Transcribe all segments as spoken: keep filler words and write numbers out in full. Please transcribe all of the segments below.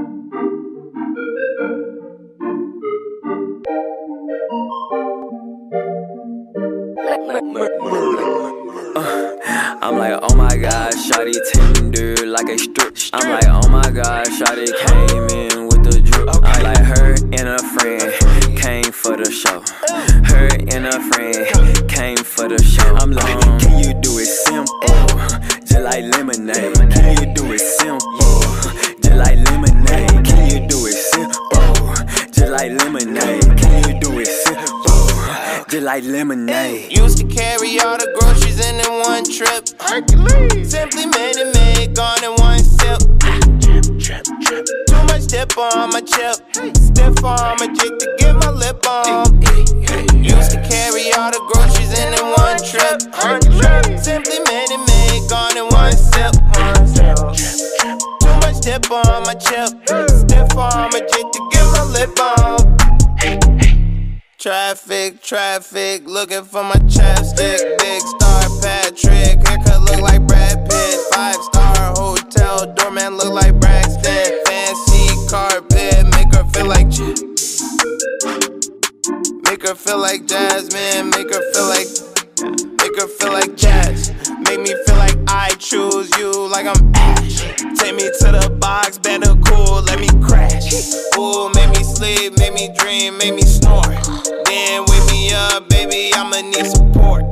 Uh, I'm like, oh my god, shawty tender like a strip. I'm like, oh my god, shawty came in with the drip. I'm like, her and a friend came for the show. Her and a friend came for the show. I'm like, can you do it simple, just like lemonade? Can you do it simple, just like lemonade? Can you do it simple, just like lemonade? Can you do it simple, just like lemonade? Used to carry all the groceries in in one trip. Hercules. Simply made it made, gone in one sip. Too much dip on my chip. Stiff on my chick to get my lip on. Used to carry all the groceries in in one trip. Simply made it made, gone in one sip. Too much dip on my chip. Stiff on my chick to get my lip on. Traffic, traffic, looking for my chapstick. Big star Patrick, haircut look like Brad Pitt. Five star hotel, doorman look like Braxton. Fancy carpet, make her feel like Make her feel like Jasmine, make her feel like Make her feel like jazz. Make me feel like I choose you like I'm Ash. Take me to the box, better cool, let me crash. Ooh, make me sleep, make me dream, make me snore. Then wake me up, baby, I'ma need support.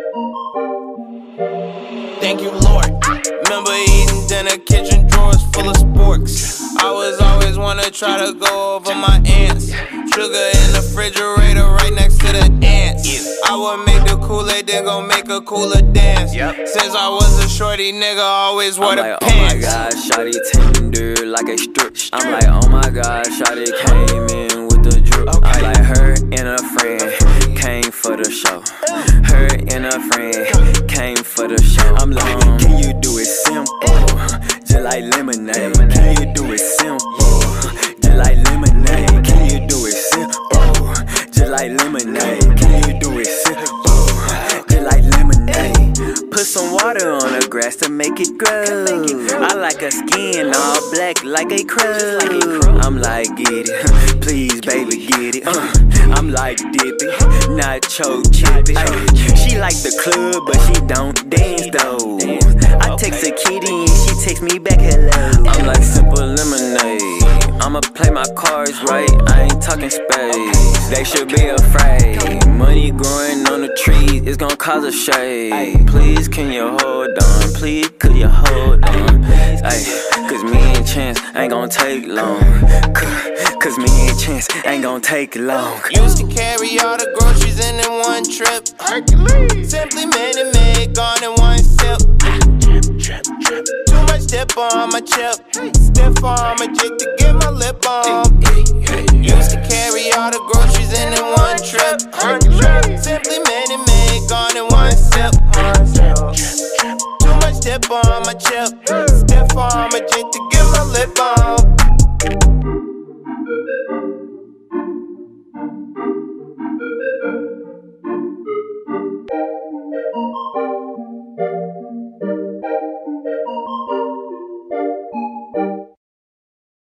Thank you, Lord. Remember eating dinner, kitchen drawers full of sporks. I was always wanna try to go over my ants. Sugar in the refrigerator right next to the ants. I would make the Kool-Aid, then go make a cooler dance. Yep. Since I was a shorty nigga, always wore I'm the like, pants. oh my god, shawty tender like a strip. I'm like, oh my god, shawty came in with the drip. Okay. I'm like, her and a friend came for the show. Her and a friend came for the show. I'm like, can you do it simple, just like lemonade? Can you do it simple, just like lemonade? Can you do it simple, just like lemonade? Can you do it simple, just like lemonade? Put some water on the grass to make it grow. I like her skin all black like a crow. I'm like, get it, please baby get it. uh, I'm like dippy, not choke chippy. She like the club but she don't dance though. I text a kitty and she text me back hello. I'm like simple lemonade, I'ma play my cards right, I ain't talking space. They should be afraid, money growing on the trees, it's gon' cause a shade. Please can you hold on, please could you hold on? Ay, cause me and Chance ain't gon' take long. Cause me and Chance ain't gon' take long. Used to carry all the groceries in in one trip. Hercules. Simply made it made, gone in one sip. Too much dip on my chip. Stiff on my chick to get my lip on. Used to carry all the groceries in in one trip. Simply made it made, gone in one sip. Too much dip on my chip. Stiff on my chick to get my lip on.